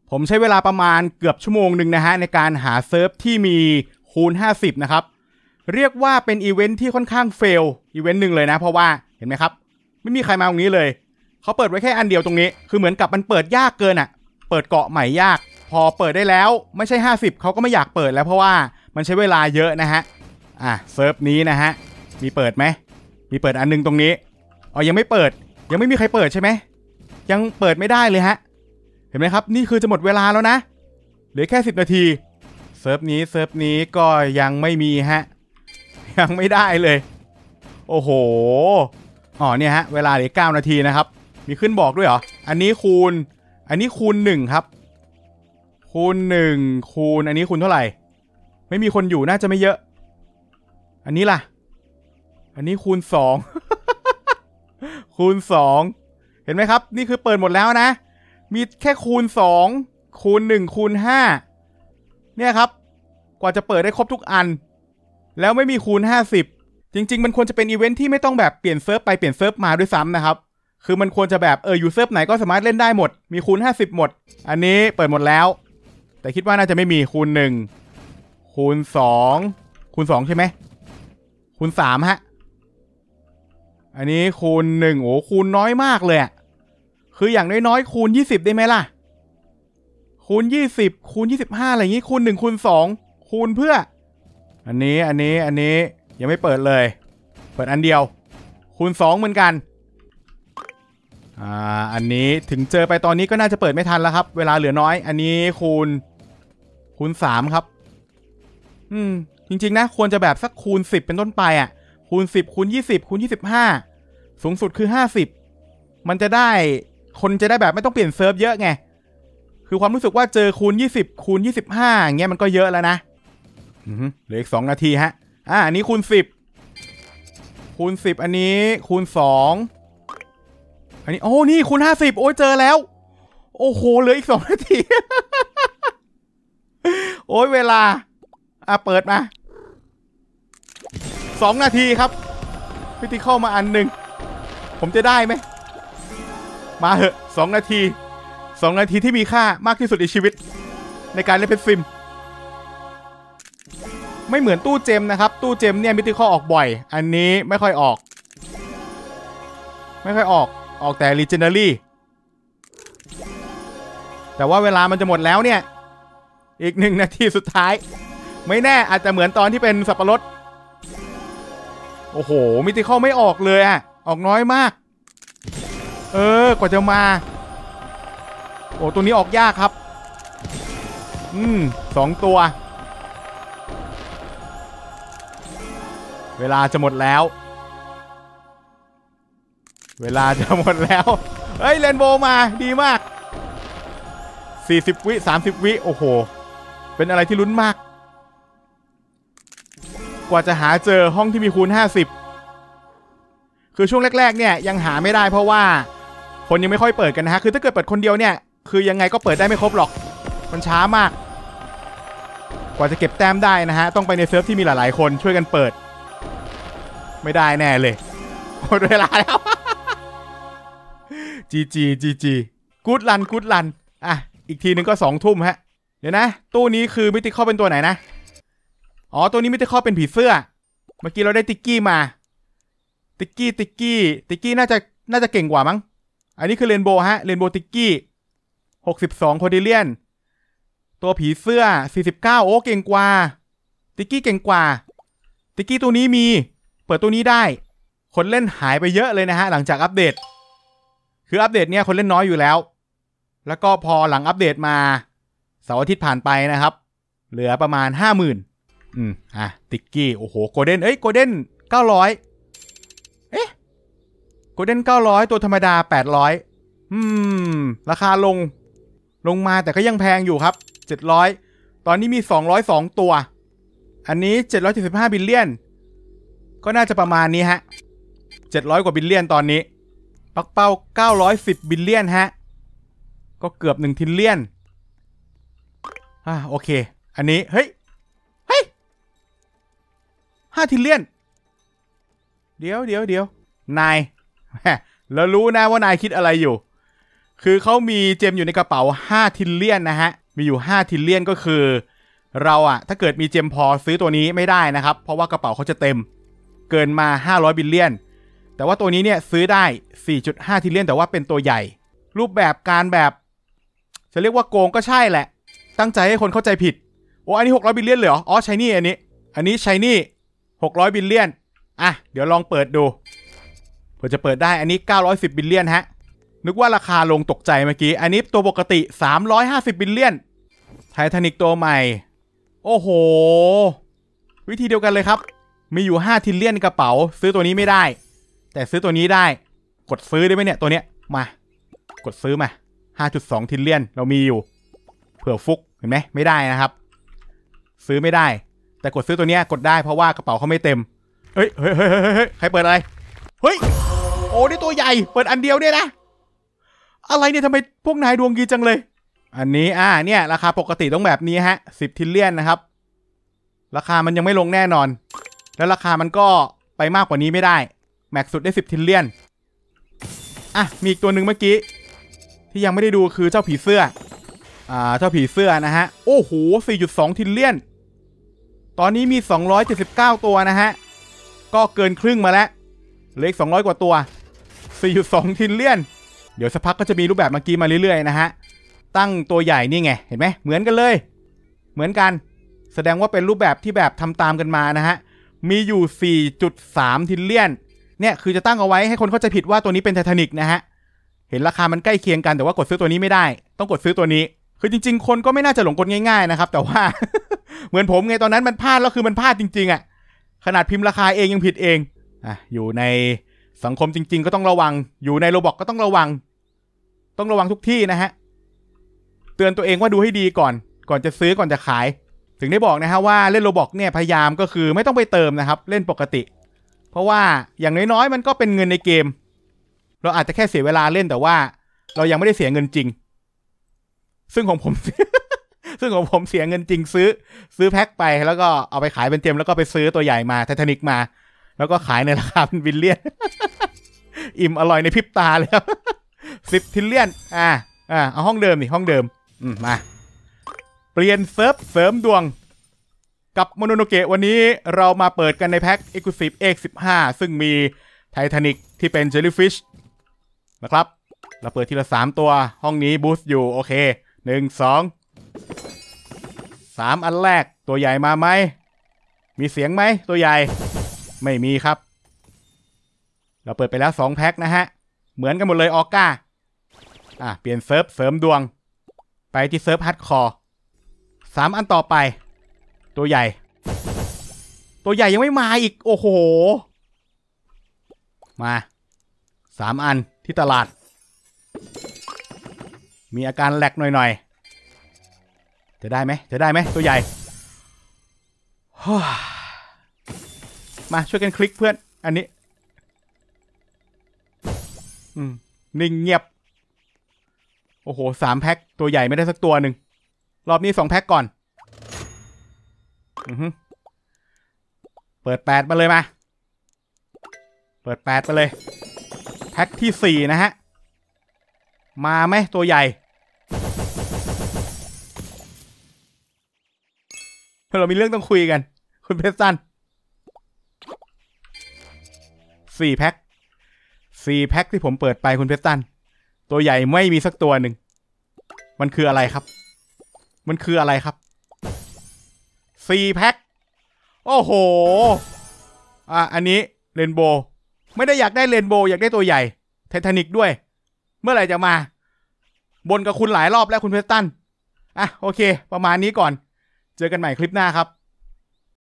ผมใช้เวลาประมาณเกือบชั่วโมงหนึ่งนะฮะในการหาเซิร์ฟที่มีคูณ50นะครับเรียกว่าเป็นอีเวนท์ที่ค่อนข้างเฟลอีเวนต์หนึ่งเลยนะเพราะว่าเห็นไหมครับไม่มีใครมาตรงนี้เลยเขาเปิดไว้แค่อันเดียวตรงนี้คือเหมือนกับมันเปิดยากเกินอ่ะเปิดเกาะใหม่ยากพอเปิดได้แล้วไม่ใช่50เขาก็ไม่อยากเปิดแล้วเพราะว่ามันใช้เวลาเยอะนะฮะเซิร์ฟนี้นะฮะมีเปิดไหมมีเปิดอันนึงตรงนี้ยังไม่เปิดยังไม่มีใครเปิดใช่ไหมยังเปิดไม่ได้เลยฮะเห็นไหมครับนี่คือจะหมดเวลาแล้วนะเหลือแค่10นาทีเซิร์ฟนี้ก็ยังไม่มีฮะยังไม่ได้เลยโอ้โหเนี่ยฮะเวลาเหลือ9นาทีนะครับมีขึ้นบอกด้วยเหรออันนี้คูณ1ครับคูณ1คูณอันนี้คูณเท่าไหร่ไม่มีคนอยู่น่าจะไม่เยอะอันนี้ล่ะอันนี้คูณ2 คูณ2เห็นไหมครับนี่คือเปิดหมดแล้วนะมีแค่คูณ2คูณ1คูณ5เนี่ยครับกว่าจะเปิดได้ครบทุกอันแล้วไม่มีคูณ50จริงๆมันควรจะเป็นอีเวนท์ที่ไม่ต้องแบบเปลี่ยนเซิร์ฟไปเปลี่ยนเซิร์ฟมาด้วยซ้ำนะครับคือมันควรจะแบบอยู่เซิร์ฟไหนก็สามารถเล่นได้หมดมีคูณ50หมดอันนี้เปิดหมดแล้วแต่คิดว่าน่าจะไม่มีคูณ1คูณ2คูณ2ใช่ไหมคูณ3ฮะอันนี้คูณ1โอ้คูณน้อยมากเลยคืออย่างน้อยๆคูณ20ได้ไหมล่ะคูณ20คูณ25อะไรอย่างงี้คูณ1คูณ2คูณเพื่ออันนี้ยังไม่เปิดเลยเปิดอันเดียวคูณ2เหมือนกันอันนี้ถึงเจอไปตอนนี้ก็น่าจะเปิดไม่ทันแล้วครับเวลาเหลือน้อยอันนี้คูณ3ครับจริงๆนะควรจะแบบสักคูณ10เป็นต้นไปคูณ10คูณ20คูณ25สูงสุดคือ50มันจะได้คนจะได้แบบไม่ต้องเปลี่ยนเซิร์ฟเยอะไงคือความรู้สึกว่าเจอคูณ20คูณ25อย่างเงี้ยมันก็เยอะแล้วนะเหลืออีก2นาทีฮะอันนี้คูณ10คูณ10อันนี้คูณ2อันนี้นี่คูณ50โอ้ยเจอแล้วโอ้โหเหลืออีก2นาที โอ้ยเวลาเปิดมา2นาทีครับพิธีเข้ามาอันหนึ่งผมจะได้ไหมมาเหอะ2นาทีที่มีค่ามากที่สุดในชีวิตในการเล่นเพชรซิมไม่เหมือนตู้เจมนะครับตู้เจมเนี่ยมิติคอลออกบ่อยอันนี้ไม่ค่อยออกแต่ Legendary แต่ว่าเวลามันจะหมดแล้วเนี่ยอีก1นาทีสุดท้ายไม่แน่อาจจะเหมือนตอนที่เป็นสับปะรดโอ้โหมิติคอลไม่ออกเลยออกน้อยมากกว่าจะมาตัวนี้ออกยากครับ2ตัวเวลาจะหมดแล้วเฮ้ยเรนโบว์มาดีมาก40วิ30วิโอ้โหเป็นอะไรที่ลุ้นมากกว่าจะหาเจอห้องที่มีคูณ50คือช่วงแรกๆเนี่ยยังหาไม่ได้เพราะว่าคนยังไม่ค่อยเปิดกันนะฮะคือถ้าเกิดเปิดคนเดียวเนี่ยคือยังไงก็เปิดได้ไม่ครบหรอกมันช้ามากกว่าจะเก็บแต้มได้นะฮะต้องไปในเซิร์ฟที่มีหลายๆคนช่วยกันเปิดไม่ได้แน่เลยหมดเวลาแล้ว GG กู๊ดรันอีกทีนึงก็2 ทุ่มฮะเดี๋ยวนะตู้นี้คือมิติคอลเป็นตัวไหนนะตัวนี้มิติคอลเป็นผีเสื้อเมื่อกี้เราได้ติ๊กกี้มาติ๊กกี้น่าจะเก่งกว่ามั้งอันนี้คือเรนโบว์ฮะเรนโบว์ติ๊กกี้62โคดิเลียนตัวผีเสื้อ49โอ้เก่งกว่าติ๊กกี้เก่งกว่าติ๊กกี้ตัวนี้มีเปิดตัวนี้ได้คนเล่นหายไปเยอะเลยนะฮะหลังจากอัปเดตคืออัปเดตเนี่ยคนเล่นน้อยอยู่แล้วแล้วก็พอหลังอัปเดตมาเสาร์อาทิตย์ผ่านไปนะครับเหลือประมาณ 50,000ติ๊กกี้โอ้โหโกลเด้นโกลเด้น900โกลเด้น900ตัวธรรมดา800ราคาลงมาแต่ก็ยังแพงอยู่ครับ700ตอนนี้มี202ตัวอันนี้775บิลเลียนก็น่าจะประมาณนี้ฮะ700กว่าบิลเลียนตอนนี้ปักเป้า910บิลเลียนฮะก็เกือบ1ทิลเลียนโอเคอันนี้เฮ้ย5ทิลเลียนเดี๋ยวนายแล้วรู้นะว่านายคิดอะไรอยู่คือเขามีเจมอยู่ในกระเป๋า5ทิลเลียนนะฮะมีอยู่5ทิลเลียนก็คือเราอะถ้าเกิดมีเจมพอซื้อตัวนี้ไม่ได้นะครับเพราะว่ากระเป๋าเขาจะเต็มเกินมา500บิลเลียนแต่ว่าตัวนี้เนี่ยซื้อได้ 4.5 ทิลเลียนแต่ว่าเป็นตัวใหญ่รูปแบบการแบบจะเรียกว่าโกงก็ใช่แหละตั้งใจให้คนเข้าใจผิดโอ้อันนี้600บิลเลียนเลยเหรออ๋อใช่นี่อันนี้ใช่นี่600บิลเลียนอ่ะเดี๋ยวลองเปิดดูเผื่อจะเปิดได้อันนี้910บิลเลียนฮะนึกว่าราคาลงตกใจเมื่อกี้อันนี้ตัวปกติ350บิลเลียนไททานิกตัวใหม่โอ้โหวิธีเดียวกันเลยครับมีอยู่5ทิลเลียนในกระเป๋าซื้อตัวนี้ไม่ได้แต่ซื้อตัวนี้ได้กดซื้อได้ไหมเนี่ยตัวเนี้ยมากดซื้อมา 5.2 ทิลเลียนเรามีอยู่เผื่อฟุกเห็นไหมไม่ได้นะครับซื้อไม่ได้แต่กดซื้อตัวเนี้ยกดได้เพราะว่ากระเป๋าเขาไม่เต็มเฮ้ยใครเปิดอะไรเฮ้ยโอ้นี่ตัวใหญ่เปิดอันเดียวเนี่ยนะอะไรเนี่ยทำไมพวกนายดวงดีจังเลยอันนี้เนี่ยราคาปกติต้องแบบนี้ฮะ10ทิลเลียนนะครับราคามันยังไม่ลงแน่นอนแล้วราคามันก็ไปมากกว่านี้ไม่ได้แม็กสุดได้10ทิลเลียนมีอีกตัวหนึ่งเมื่อกี้ที่ยังไม่ได้ดูคือเจ้าผีเสื้อเจ้าผีเสื้อนะฮะโอ้โห 4.2 ทิลเลียนตอนนี้มี279ตัวนะฮะก็เกินครึ่งมาแล้วเหลืออีก200กว่าตัว 4.2 ทิลเลียนเดี๋ยวสักพักก็จะมีรูปแบบเมื่อกี้มาเรื่อยๆนะฮะตั้งตัวใหญ่นี่ไงเห็นไหมเหมือนกันเลยเหมือนกันแสดงว่าเป็นรูปแบบที่แบบทำตามกันมานะฮะมีอยู่ 4.3 ทิลเลียนเนี่ยคือจะตั้งเอาไว้ให้คนเข้าใจผิดว่าตัวนี้เป็นไททานิกนะฮะเห็นราคามันใกล้เคียงกันแต่ว่ากดซื้อตัวนี้ไม่ได้ต้องกดซื้อตัวนี้คือจริงๆคนก็ไม่น่าจะหลงกลง่ายๆนะครับแต่ว่า เหมือนผมไงตอนนั้นมันพลาดแล้วคือมันพลาดจริงๆขนาดพิมพ์ราคาเองยังผิดเองอยู่ในสังคมจริงๆก็ต้องระวังอยู่ในโรบล็อกก็ต้องระวังทุกที่นะฮะเตือนตัวเองว่าดูให้ดีก่อนจะซื้อก่อนจะขายถึงได้บอกนะฮะว่าเล่นโรบล็อกเนี่ยพยายามก็คือไม่ต้องไปเติมนะครับเล่นปกติเพราะว่าอย่างน้อยๆมันก็เป็นเงินในเกมเราอาจจะแค่เสียเวลาเล่นแต่ว่าเรายังไม่ได้เสียเงินจริงซึ่งของผม เสียเงินจริงซื้อแพ็คไปแล้วก็เอาไปขายเป็นเจมแล้วก็ไปซื้อตัวใหญ่มาไททานิกมาแล้วก็ขายในราคาเป็นบิลเลียน อิ่มอร่อยในพริบตาเลยครับ 10 ทิลเลียนเอาห้องเดิมห้องเดิมมาเปลี่ยนเซิร์ฟเสริมดวงกับโมโนโนเกะวันนี้เรามาเปิดกันในแพ็ค Exclusive X15 ซึ่งมีไททานิกที่เป็น Jellyfish นะครับเราเปิดทีละ3ตัวห้องนี้บูสต์อยู่โอเค1 2 3อันแรกตัวใหญ่มาไหมมีเสียงไหมตัวใหญ่ไม่มีครับเราเปิดไปแล้ว2แพ็คนะฮะเหมือนกันหมดเลยออก้าเปลี่ยนเซิร์ฟเสริมดวงไปที่เซิร์ฟฮาร์ดคอร์3อันต่อไปตัวใหญ่ยังไม่มาอีกโอ้โหมา3อันที่ตลาดมีอาการแหลกหน่อยจะได้ไหมตัวใหญ่มาช่วยกันคลิกเพื่อนอันนี้นิ่งเงียบโอ้โห3แพ็คตัวใหญ่ไม่ได้สักตัวหนึ่งรอบนี้2แพ็คก่อนเปิด8มาเลยมาเปิด8มาเลยแพ็คที่4นะฮะมาไหมตัวใหญ่เรามีเรื่องต้องคุยกันคุณเพชรซัน4แพ็คที่ผมเปิดไปคุณเพชรซันตัวใหญ่ไม่มีสักตัวหนึ่งมันคืออะไรครับ4แพ็คโอ้โหอันนี้เรนโบว์ไม่ได้อยากได้เรนโบว์อยากได้ตัวใหญ่ไททานิกด้วยเมื่อไหร่จะมาบนกับคุณหลายรอบแล้วคุณเพชรตันโอเคประมาณนี้ก่อนเจอกันใหม่คลิปหน้าครับ